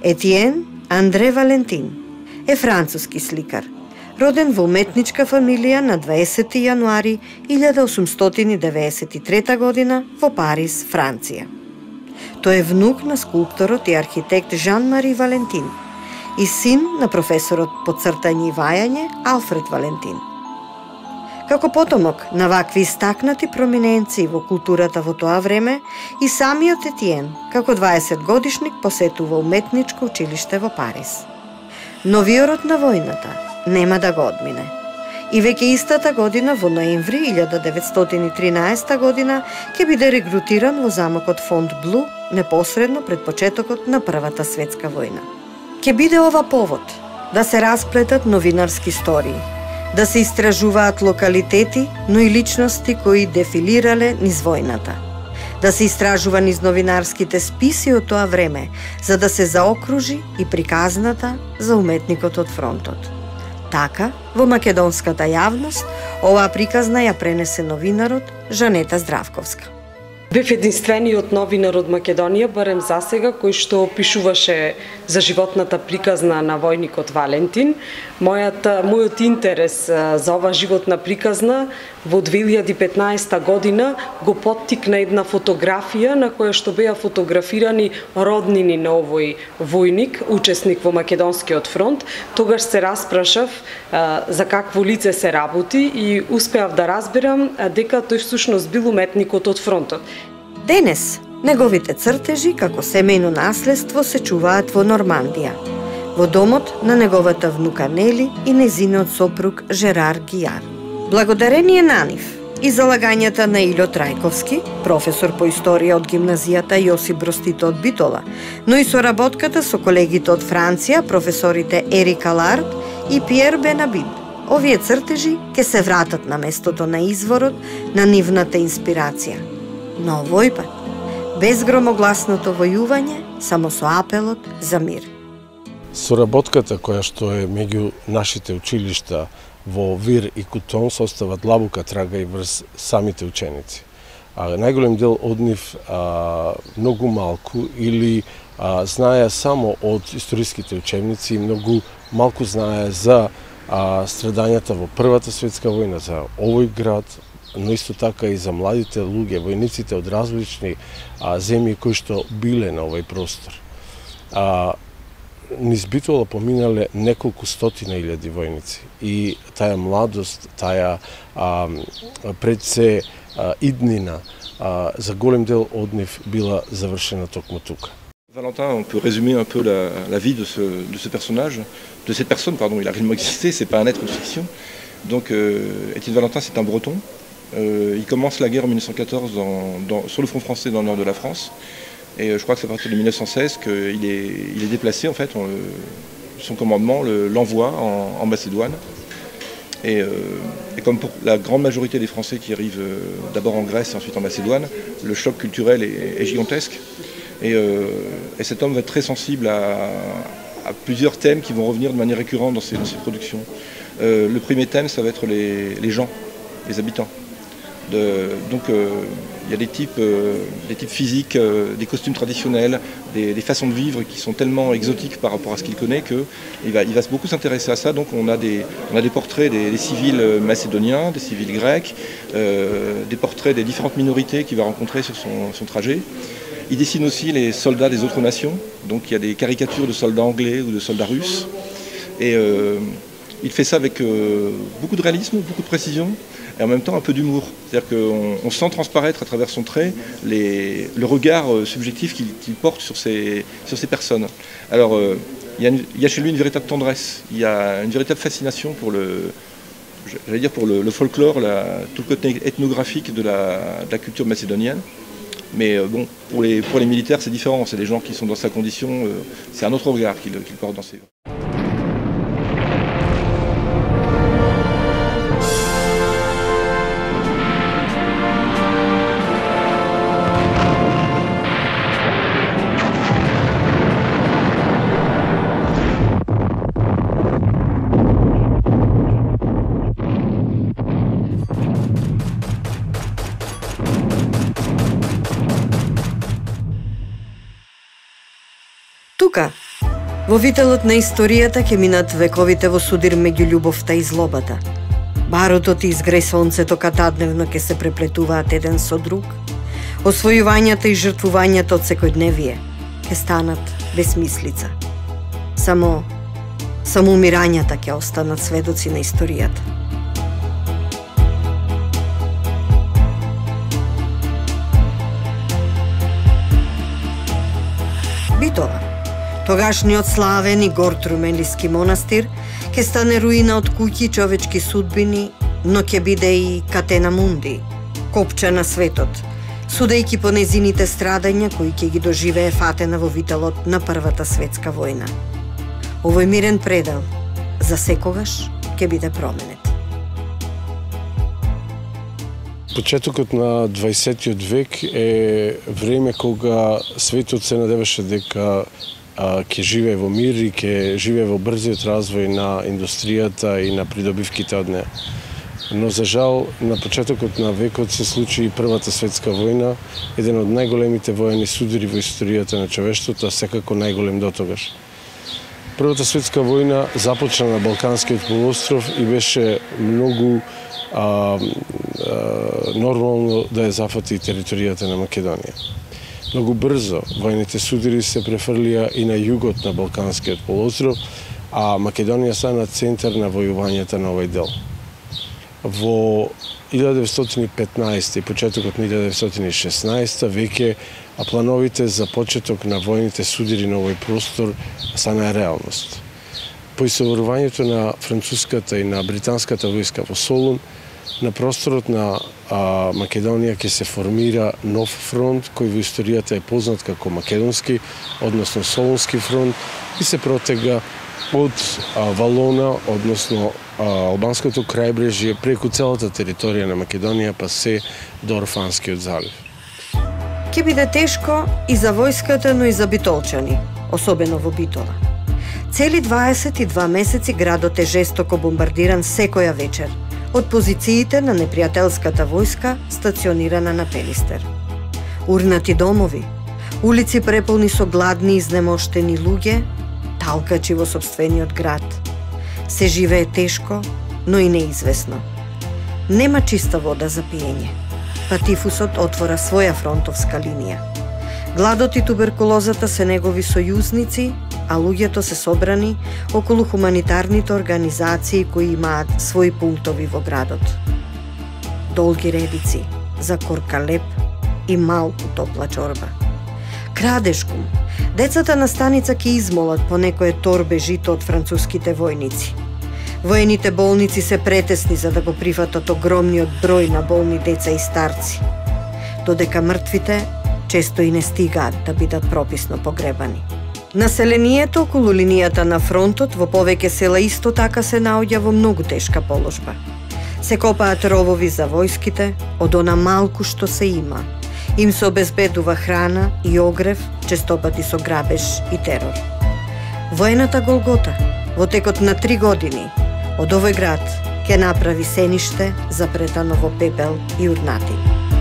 Етиен Андре Валентин е француски сликар, роден во уметничка фамилија на 20 јануари 1893 година во Париз, Франција. Тој е внук на скулпторот и архитект Жан-Мари Валентин и син на професорот по цртање и вајање Алфред Валентин. Како потомок на вакви истакнати проминенции во културата во тоа време, и самиот Етиен, како 20-годишник, посетува уметничко училиште во Париз. Но виорот на војната нема да го одмине. И веќе истата година, во ноември 1913 година, ќе биде регрутиран во замокот Фонтблу, непосредно пред почетокот на Првата светска војна. Ќе биде ова повод да се расплетат новинарски истории, да се истражуваат локалитети, но и личности кои дефилирале низ војната, да се истражува низ новинарските списи од тоа време, за да се заокружи и приказната за уметникот од фронтот. Така, во македонската јавност, оваа приказна ја пренесе новинарот Жанета Здравковска. Бев единствениот новинар од Македонија, барем засега, кој што опишуваше за животната приказна на војникот Валентин. Мојот интерес за оваа животна приказна во 2015 година го поттикна една фотографија на која што беа фотографирани роднини на овој војник, учесник во Македонскиот фронт. Тогаш се распрашав за какво лице се работи и успеав да разберам дека тој всушност бил уметникот од фронтот. Денес, неговите цртежи како семејно наследство се чуваат во Нормандија, во домот на неговата внука Нели и незиниот сопруг Жерар Гијар. Благодарение на нив и залагањата на Илјо Трајковски, професор по историја од гимназијата Јосип Брз Тито од Битола, но и соработката со колегите од Франција, професорите Ерик Алард и Пиер Бенабид, овие цртежи ќе се вратат на местото на изворот на нивната инспирација. Но овој пат, без громогласното војување, само со апелот за мир. Соработката која што е меѓу нашите училишта во Вир и Кутон состава длабока трага и врз самите ученици. Најголем дел од нив многу малку или знае само од историските учебници и многу малку знае за страдањата во Првата светска војна, за овој град, но исто така и за младите луѓе, војниците од различни земји кои што биле на овој простор. Низ Битола поминале неколку стотина илјади војници и таа младост, таа пред се иднина за голем дел од нив била завршена токму тука. Valentin, on peut résumer un peu la vie de ce personnage, de cette personne, pardon, il a réellement existé, c'est pas un être de fiction. Donc Étienne Valentin, c'est un breton. Il commence la guerre en 1914 sur le front français dans le nord de la France. Et je crois que c'est à partir de 1916 qu'il est déplacé, en fait, son commandement l'envoie en Macédoine. Et comme pour la grande majorité des Français qui arrivent d'abord en Grèce et ensuite en Macédoine, le choc culturel est gigantesque. Et cet homme va être très sensible à plusieurs thèmes qui vont revenir de manière récurrente dans ses productions. Le premier thème, ça va être les gens, les habitants. Donc il y a des types physiques, des costumes traditionnels, des façons de vivre qui sont tellement exotiques par rapport à ce qu'il connaît qu'il va beaucoup s'intéresser à ça. Donc on a des portraits des civils macédoniens, des civils grecs, des portraits des différentes minorités qu'il va rencontrer sur son trajet. Il dessine aussi les soldats des autres nations, donc il y a des caricatures de soldats anglais ou de soldats russes. Et il fait ça avec beaucoup de réalisme, beaucoup de précision, et en même temps un peu d'humour. C'est-à-dire qu'on sent transparaître à travers son trait le regard subjectif qu'il porte sur ces personnes. Alors il y a chez lui une véritable tendresse, il y a une véritable fascination pour le folklore, tout le côté ethnographique de la culture macédonienne. Mais bon, pour les militaires, c'est différent. C'est des gens qui sont dans sa condition. C'est un autre regard qu'il porte dans ses... Тука, Во вителот на историјата ќе минат вековите во судир меѓу љубовта и злобата. Барутот и изгреј сонцето катадневно ќе се преплетуваат еден со друг. Освојувањата и жртвувањата од секојдневие ќе станат безмислица. Само умирањата ќе останат сведоци на историјата. Битола, тогашниот славен и горд румелиски монастир, ќе стане руина од куќи и човечки судбини, но ќе биде и катена мунди, копча на светот, судејќи по незините страдања кои ќе ги доживее фатена во вителот на Првата светска војна. Овој мирен предел за секогаш ќе биде променет. Почетокот на 20 век е време кога светот се надеваше дека ќе живее во мир и ќе живее во брзиот развој на индустријата и на придобивките од неа. Но за жал, на почетокот на векот се случи и Првата светска војна, еден од најголемите воени судири во историјата на човештвото, а секако најголем дотогаш. Првата светска војна започна на Балканскиот полуостров и беше многу нормално да ја зафати територијата на Македонија. Многу брзо војните судири се префрлија и на југот на Балканскиот полуостров, а Македонија стана центар на војувањата на овој дел. Во 1915 и почетокот на 1916 веќе плановите за почеток на војните судири на овој простор стана реалност. По исоварувањето на француската и на британската војска во Солун, на просторот на Македонија ќе се формира нов фронт кој во историјата е познат како Македонски, односно Солунски фронт, и се протега од Валона, односно албанското крајбрежје, преку целата територија на Македонија, па се до Орфанскиот залив. Ќе биде тешко и за војската, но и за битолчани, особено во Битола. Цели 22 месеци градот е жестоко бомбардиран секоја вечер од позициите на непријателската војска стационирана на Пелистер. Урнати домови, улици преполни со гладни и изнемоштени луѓе, талкачи во сопствениот град. Се живее тешко, но и неизвестно. Нема чиста вода за пиење. Патифусот отвора своја фронтовска линија. Гладот и туберкулозата се негови сојузници, а луѓето се собрани околу хуманитарните организации кои имаат своји пунктови во градот. Долги редици за корка леп и малку топла чорба. Крадешкум, децата на станица ќе измолат по некое торбе жито од француските војници. Воените болници се претесни за да го прифатат огромниот број на болни деца и старци, додека мртвите често и не стигаат да бидат прописно погребани. Населението околу линијата на фронтот во повеќе села исто така се наоѓа во многу тешка положба. Се копаат ровови за војските, од она малку што се има. Им се обезбедува храна и огрев, честопати со грабеж и терор. Воената Голгота, во текот на 3 години, од овој град ќе направи сениште запретано во пепел и урнати.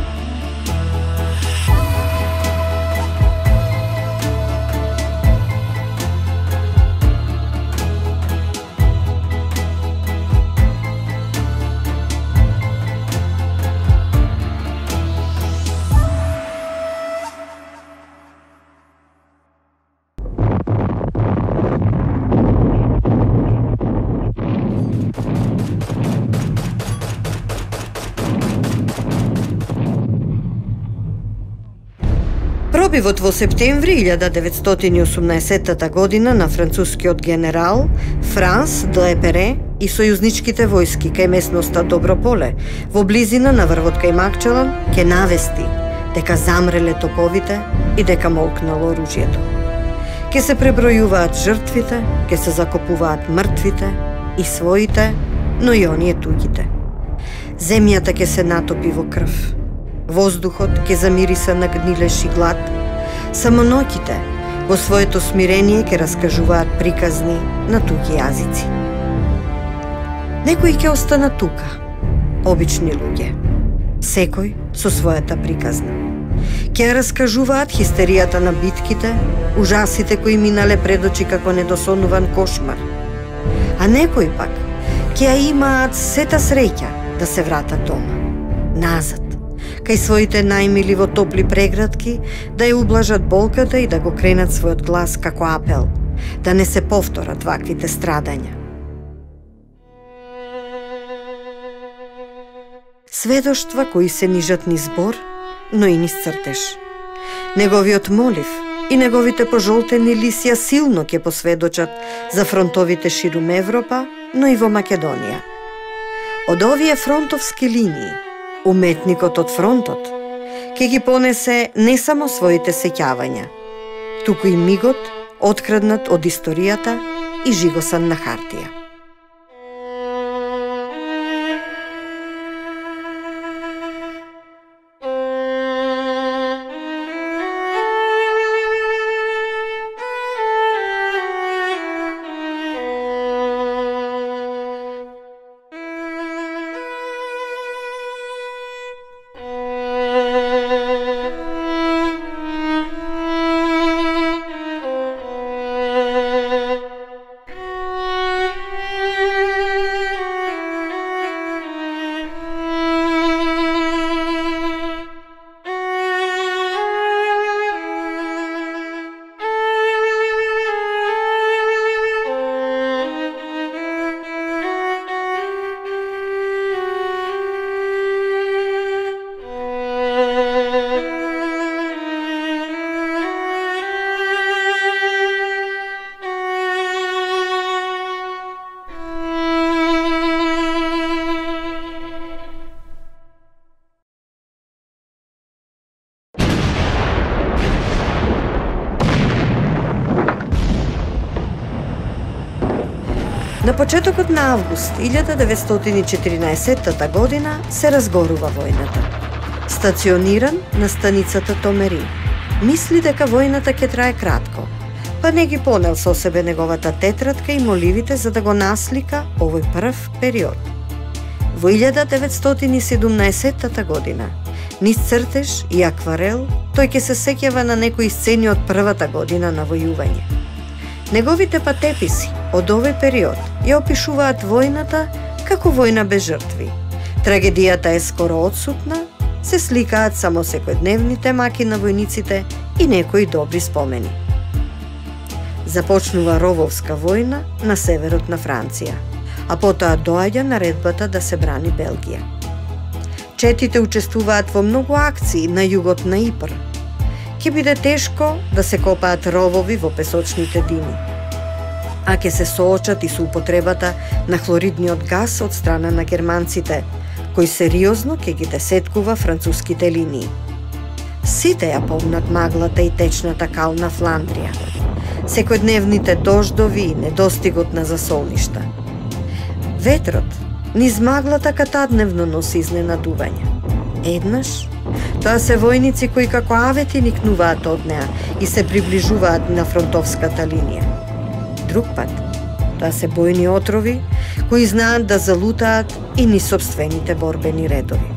Пробивот во септември 1918 година на францускиот генерал Франс Длепере и сојузничките војски кај местноста Доброполе во близина на врвот кај Макчелан ќе навести дека замреле топовите и дека молкнало оружјето. Ќе се пребројуваат жртвите, ќе се закопуваат мртвите и своите, но и оние туѓите. Земјата ќе се натопи во крв. Воздухот ќе замириса на гнилеш и глад. Само ноќите во своето смирение ќе раскажуваат приказни на туѓи јазици. Некои ќе останат тука, обични луѓе, секој со својата приказна. Ќе раскажуваат хистеријата на битките, ужасите кои минале пред очи како недосонуван кошмар. А некои пак ќе ја имаат сета среќа да се вратат дома, назад, кај своите најмили во топли преградки, да ја ублажат болката и да го кренат својот глас како апел, да не се повторат ваквите страдања. Сведоштва кои се нижат низ збор, но и низ цртеж. Неговиот молив и неговите пожолтени лисија силно ќе посведочат за фронтовите ширум Европа, но и во Македонија. Од овие фронтовски линии, уметникот од фронтот ќе ги понесе не само своите сеќавања, туку и мигот откраднат од историјата и жигосан на хартија. На почетокот на август 1914 година се разгорува војната. Стациониран на станицата Томерин, мисли дека војната ќе трае кратко, па не ги понел со себе неговата тетрадка и моливите за да го наслика овој прв период. Во 1917 година, низ цртеж и акварел, тој ќе се сеќава на некои сцени од првата година на војување. Неговите патеписи од овој период ја опишуваат војната како војна без жртви. Трагедијата е скоро отсутна, се сликаат само секојдневните маки на војниците и некои добри спомени. Започнува рововска војна на северот на Франција, а потоа доаѓа наредбата да се брани Белгија. Четите учествуваат во многу акции на југот на Ипр. Ќе биде тешко да се копаат ровови во песочните дини, а ќе се соочат и со употребата на хлоридниот газ од страна на германците, кој сериозно ќе ги десеткува француските линии. Сите ја помнат маглата и течната кал на Фландрија, секојдневните дождови и недостигот на засолништа. Ветрот низ маглата катадневно носи изненадување. Еднаш, тоа се војници кои како авети никнуваат од неа и се приближуваат на фронтовската линија. Друг пат, тоа се бојни отрови кои знаат да залутаат и низ собствените борбени редови.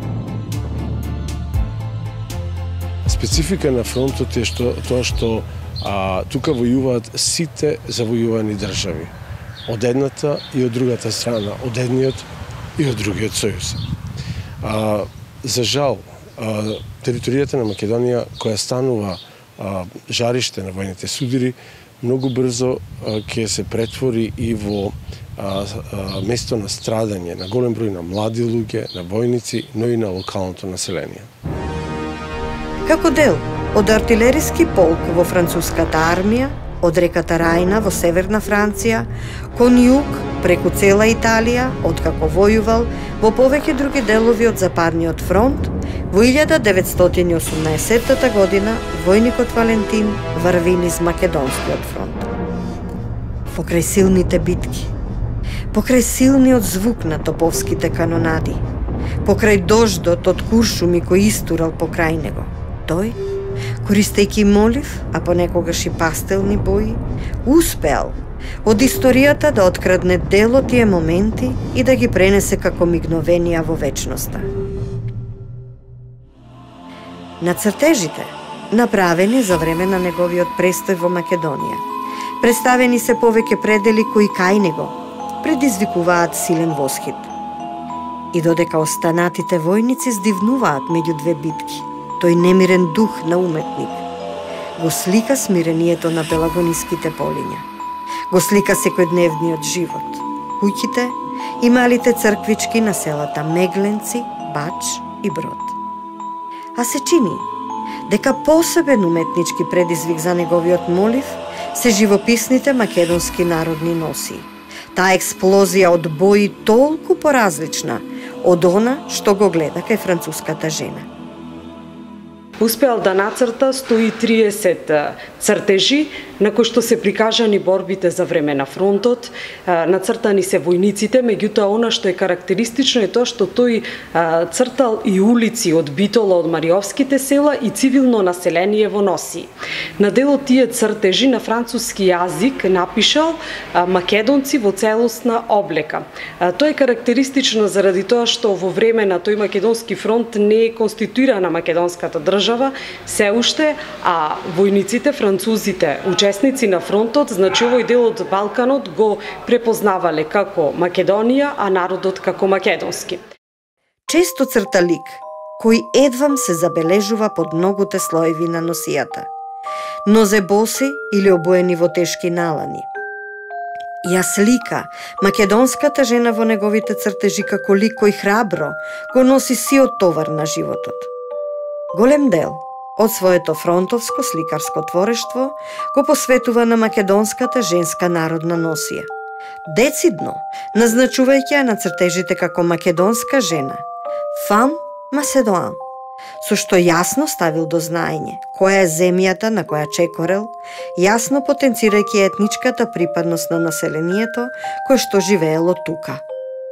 Специфика на фронтот е тоа што тука војуваат сите завојувани држави. Од едната и од другата страна, од едниот и од другиот сојуз. За жал, територијата на Македонија, која станува жариште на војните судири, многу брзо ќе се претвори и во место на страдање на голем број на млади луѓе, на војници, но и на локалното население. Како дел од артилериски полк во француската армија, од реката Рајна во северна Франција, кон југ преку цела Италија, откако војувал во повеќе други делови од Западниот фронт, во 1918 година војникот Валентин врви низ Македонскиот фронт. Покрај силните битки, покрај силниот звук на топовските канонади, покрај дождот од куршуми кој истурал покрај него, тој, користејќи молив, а понекогаш и пастелни бои, успеал од историјата да открадне дел од тие моменти и да ги пренесе како мигновенија во вечноста. На цртежите направени за време на неговиот престој во Македонија. Представени се повеќе предели кои кај него предизвикуваат силен восхит. И додека останатите војници здивнуваат меѓу две битки, тој немирен дух на уметник го слика смирението на пелагониските полиња. Го слика секојдневниот живот, куќите и малите црквички на селата Мегленци, Бач и Брод. А се чини дека посебен уметнички предизвик за неговиот молив се живописните македонски народни носии. Таа експлозија од бои толку поразлична од она што го гледа кај француската жена. Успеал да нацрта 130 цртежи на кои што се прикажани борбите за време на фронтот, нацртани се војниците, меѓутоа она што е карактеристично е тоа што тој цртал и улици од Битола, од Мариовските села и цивилно население во Носи. На дел од тие цртежи на француски јазик напишал македонци во целосна облека. Тоа е карактеристично заради тоа што во време на тој македонски фронт не е конституирана македонската држава се уште, а војниците, французите, учесници на фронтот, значи овој дел од Балканот го препознавале како Македонија, а народот како македонски. Често црта лик, кој едвам се забележува под многуте слоеви на носијата. Нозе боси или обоени во тешки налани. Ја слика македонската жена во неговите цртежи како лик кој храбро го носи сиот товар на животот. Голем дел од своето фронтовско сликарско творештво го посветува на македонската женска народна носија, децидно назначувајќи ја на цртежите како македонска жена, фам Маседоан, со што јасно ставил до знаење која е земјата на која чекорел, јасно потенцирајќи етничката припадност на населението кое што живеело тука.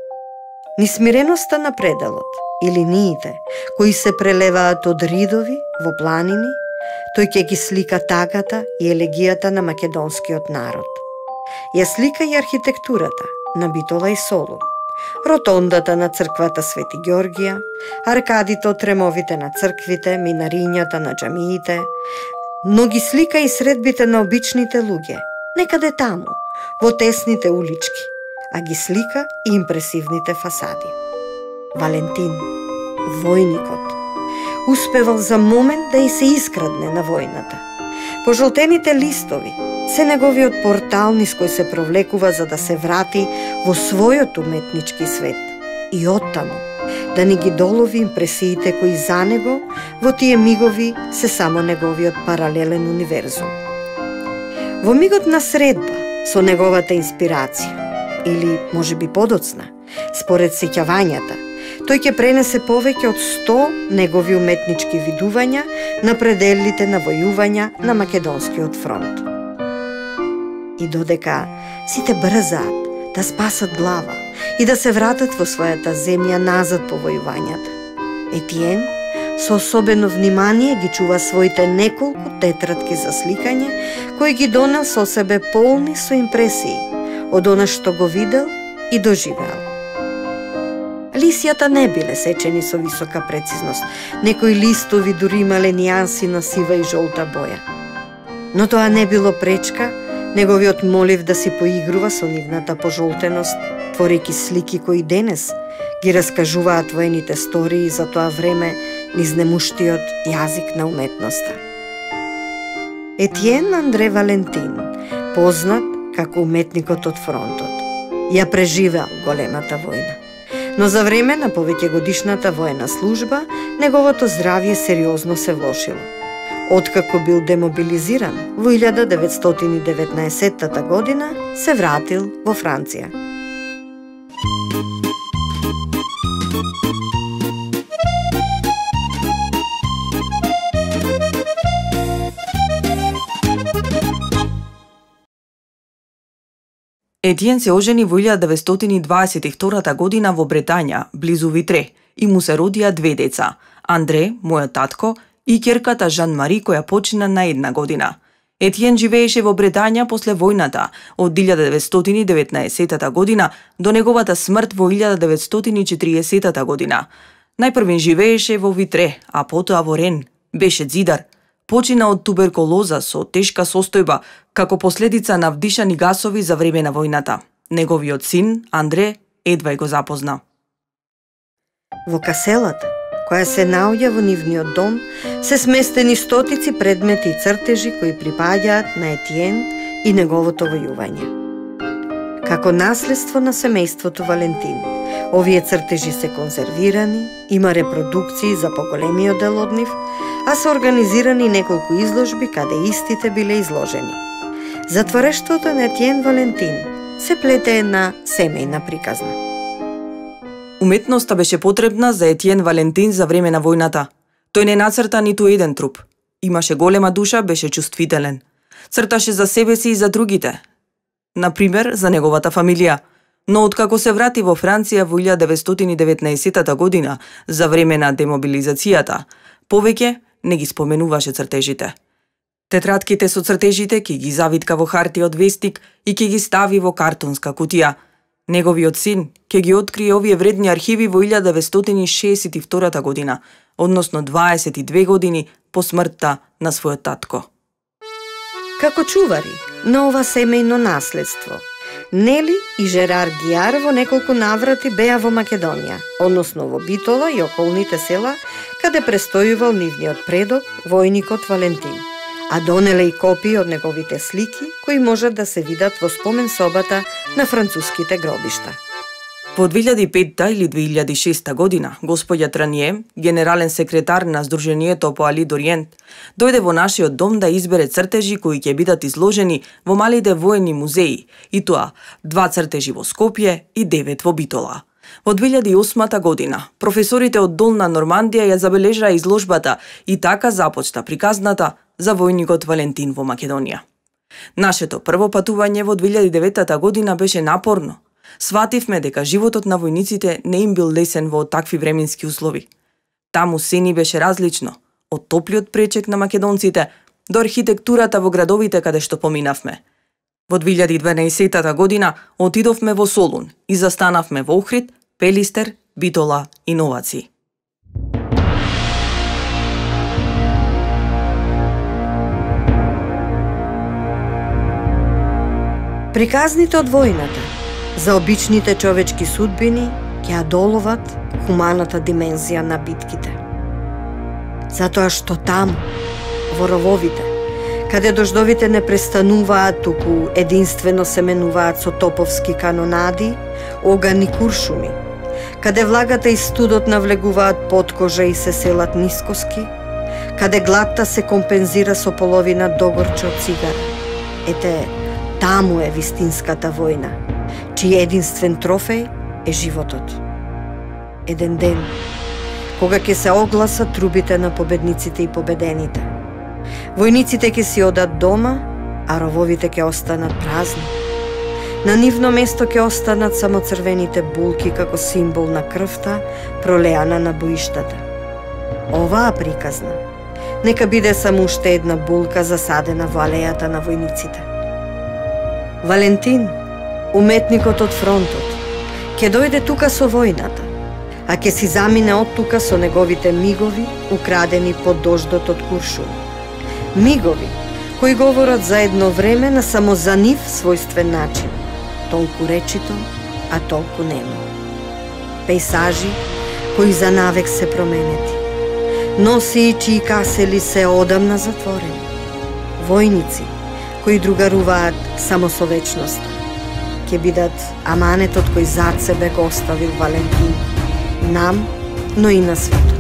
Нисмиреноста на пределот и линиите кои се прелеваат од ридови во планини, тој ќе ги слика тагата и елегијата на македонскиот народ. Ја слика и архитектурата на Битола и Солун, ротондата на црквата Свети Ѓоргија, аркадите од тремовите на црквите, минарињата на џамиите, но ги слика и средбите на обичните луѓе, некаде таму, во тесните улички, а ги слика и импресивните фасади. Валентин, војникот, успевал за момент да и се искрадне на војната. Пожолтените листови се неговиот портал низ кој се провлекува за да се врати во својот уметнички свет и оттаму да ни ги долови импресиите кои за него во тие мигови се само неговиот паралелен универзум. Во мигот на средба со неговата инспирација, или можеби подоцна, според сеќавањата, тој ќе пренесе повеќе од 100 негови уметнички видувања на пределите на војувања на Македонскиот фронт. И додека сите брзаат да спасат глава и да се вратат во својата земја назад по војувањата, Етиен со особено внимание ги чува своите неколку тетрадки за сликање, кои ги донел со себе полни со импресии од она што го видел и доживеал. Лисјата не биле сечени со висока прецизност, некои листови дури имале нијанси на сива и жолта боја. Но тоа не било пречка неговиот молив да си поигрува со нивната пожолтеност, творејќи слики кои денес ги раскажуваат воените стории за тоа време низ немуштиот јазик на уметноста. Етиен Андре Валентин, познат како уметникот од фронтот, ја преживеал големата војна. Но за време на повеќегодишната воена служба, неговото здравје сериозно се влошило. Откако бил демобилизиран во 1919 година, се вратил во Франција. Етиен се ожени во 1922 година во Бретања, близу Витре, и му се родија две деца, Андре, мојот татко, и ќерката Жан Мари, која почина на 1 година. Етиен живееше во Бретања после војната од 1919 година до неговата смрт во 1940 година. Најпрвен живееше во Витре, а потоа во Рен. Беше ѕидар. почина од туберкулоза со тешка состојба како последица на вдишани гасови за време на војната. Неговиот син, Андре, едва го запозна. Во каселата, која се наоѓа во нивниот дом, се сместени стотици предмети и цртежи кои припаѓаат на Етиен и неговото војување. Како наследство на семејството Валентин, овие цртежи се конзервирани, има репродукции за поголемиот дел од нив, а се организирани неколку изложби каде истите биле изложени. За творештвото на Етиен Валентин се плете една семејна приказна. Уметноста беше потребна за Етиен Валентин за време на војната. Тој не нацрта ниту еден труп. Имаше голема душа, беше чувствителен. Црташе за себе си и за другите. Например, за неговата фамилија. Но откако се врати во Франција во 1919 година, за време на демобилизацијата, повеќе не ги споменуваше цртежите. Тетратките со цртежите ќе ги завитка во хартија од вестик и ќе ги стави во картонска кутија. Неговиот син ќе ги открие овие вредни архиви во 1962 година, односно 22 години по смртта на својот татко. Како чувари на ова семејно наследство, Нели и Жерар Гиар во неколку наврати беа во Македонија, односно во Битола и околните села, каде престојувал нивниот предок, војникот Валентин, а донеле и копии од неговите слики, кои можат да се видат во спомен собата на француските гробишта. Во 2005 или 2006 година, господја Транје, генерален секретар на Сдруженијето по Али Дориент, дојде во нашиот дом да избере цртежи кои ќе бидат изложени во малите воени музеи, и тоа 2 цртежи во Скопје и 9 во Битола. Во 2008 година, професорите од Долна Нормандија ја забележаа изложбата и така започна приказната за војникот Валентин во Македонија. Нашето прво патување во 2009 година беше напорно. Свативме дека животот на војниците не им бил лесен во такви временски услови. Таму се ни беше различно, од топлиот пречек на македонците до архитектурата во градовите каде што поминавме. Во 2012 година отидовме во Солун и застанавме во Охрид, Пелистер, Битола и Новаци. Приказните од војната за обичните човечки судбини ќе ја доловат хуманата димензија на битките. Затоа што таму, во рововите, каде дождовите не престануваат, туку единствено се менуваат со топовски канонади, оган и куршуми, каде влагата и студот навлегуваат под кожа и се селат нискоски, каде гладта се компензира со половина догорче од цигара. Ете, таму е вистинската војна, чиј единствен трофеј е животот. Еден ден, кога ќе се огласат трубите на победниците и победените, војниците ќе си одат дома, а рововите ќе останат празни. На нивно место ќе останат само црвените булки како символ на крвта пролеана на боиштата. Оваа приказна нека биде само уште една булка засадена во алејата на војниците. Валентин, уметникот од фронтот, ќе дојде тука со војната, а ќе си замине од тука со неговите мигови украдени под дождот од куршуми. Мигови кои говорат за едно време на само за нив својствен начин, толку речито, а толку немо. Пейсажи кои за навек се променети, носи чии касели се одамна затворени, војници кои другаруваат само со вечноста, ќе бидат аманетот кој зад себе го оставил Валентин, нам, но и на светот.